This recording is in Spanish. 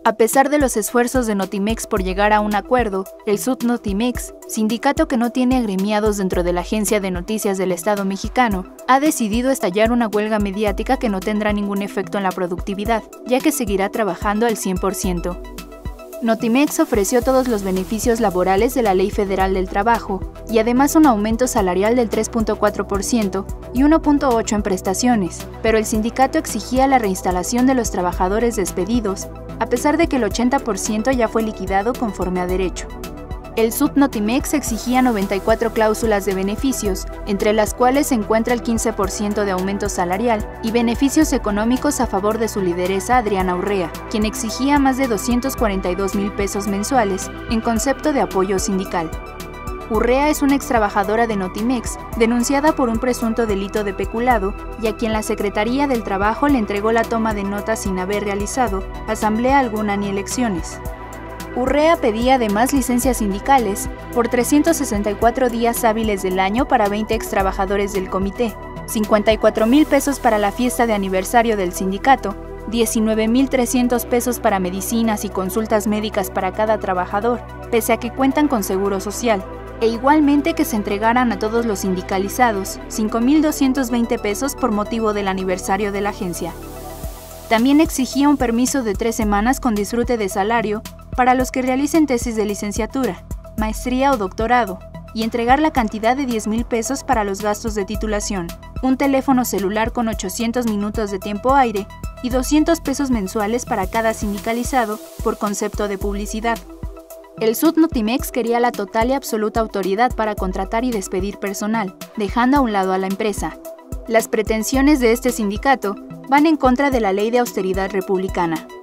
A pesar de los esfuerzos de Notimex por llegar a un acuerdo, el SUT Notimex, sindicato que no tiene agremiados dentro de la Agencia de Noticias del Estado mexicano, ha decidido estallar una huelga mediática que no tendrá ningún efecto en la productividad, ya que seguirá trabajando al 100%. Notimex ofreció todos los beneficios laborales de la Ley Federal del Trabajo y además un aumento salarial del 3.4% y 1.8% en prestaciones, pero el sindicato exigía la reinstalación de los trabajadores despedidos, a pesar de que el 80% ya fue liquidado conforme a derecho. El SUT Notimex exigía 94 cláusulas de beneficios, entre las cuales se encuentra el 15% de aumento salarial y beneficios económicos a favor de su lideresa Adriana Urrea, quien exigía más de 242,000 pesos mensuales en concepto de apoyo sindical. Urrea es una extrabajadora de Notimex, denunciada por un presunto delito de peculado y a quien la Secretaría del Trabajo le entregó la toma de nota sin haber realizado asamblea alguna ni elecciones. Urrea pedía además licencias sindicales por 364 días hábiles del año para 20 extrabajadores del comité, 54,000 pesos para la fiesta de aniversario del sindicato, 19,300 pesos para medicinas y consultas médicas para cada trabajador, pese a que cuentan con seguro social, e igualmente que se entregaran a todos los sindicalizados 5,220 pesos por motivo del aniversario de la agencia. También exigía un permiso de 3 semanas con disfrute de salario para los que realicen tesis de licenciatura, maestría o doctorado, y entregar la cantidad de 10,000 pesos para los gastos de titulación, un teléfono celular con 800 minutos de tiempo aire y 200 pesos mensuales para cada sindicalizado por concepto de publicidad. El SUT Notimex quería la total y absoluta autoridad para contratar y despedir personal, dejando a un lado a la empresa. Las pretensiones de este sindicato van en contra de la ley de austeridad republicana.